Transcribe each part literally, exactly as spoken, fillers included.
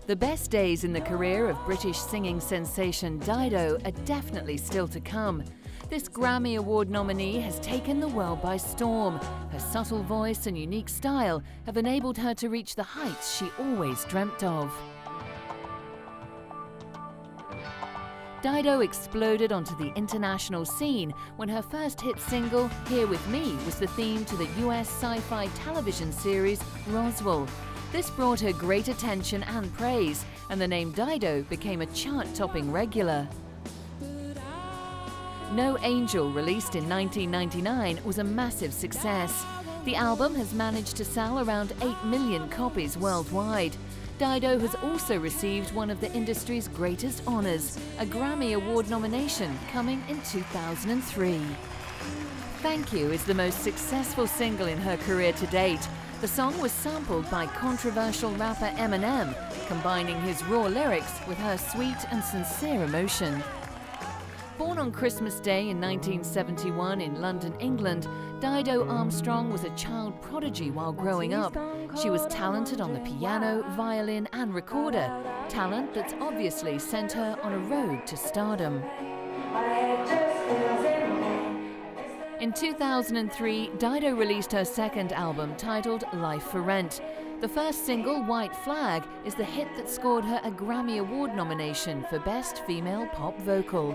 The best days in the career of British singing sensation Dido are definitely still to come. This Grammy Award nominee has taken the world by storm. Her subtle voice and unique style have enabled her to reach the heights she always dreamt of. Dido exploded onto the international scene when her first hit single, Here With Me, was the theme to the U S sci-fi television series Roswell. This brought her great attention and praise, and the name Dido became a chart-topping regular. No Angel, released in nineteen ninety-nine, was a massive success. The album has managed to sell around eight million copies worldwide. Dido has also received one of the industry's greatest honours, a Grammy Award nomination, coming in two thousand three. Thank You is the most successful single in her career to date. The song was sampled by controversial rapper Eminem, combining his raw lyrics with her sweet and sincere emotion. Born on Christmas Day in nineteen seventy-one in London, England, Dido Armstrong was a child prodigy while growing up. She was talented on the piano, violin and recorder, talent that's obviously sent her on a road to stardom. In two thousand three, Dido released her second album titled Life for Rent. The first single, White Flag, is the hit that scored her a Grammy Award nomination for Best Female Pop Vocal.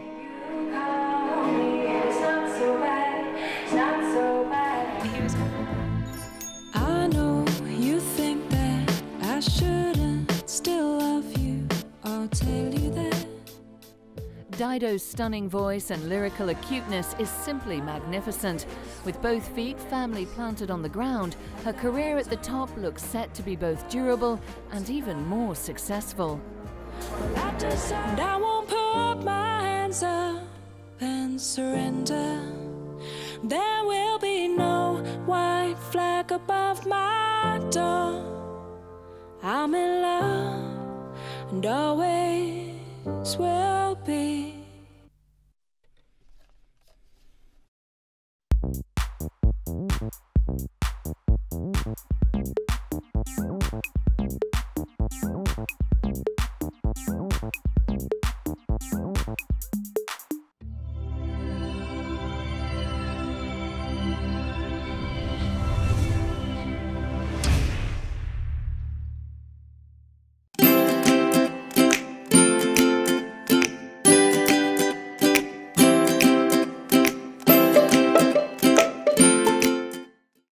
I know you think that I shouldn't still love you, I'll tell you that. Dido's stunning voice and lyrical acuteness is simply magnificent. With both feet firmly planted on the ground, her career at the top looks set to be both durable and even more successful. And I won't put my hands up and surrender. There will be no white flag above my door. I'm in love and always will.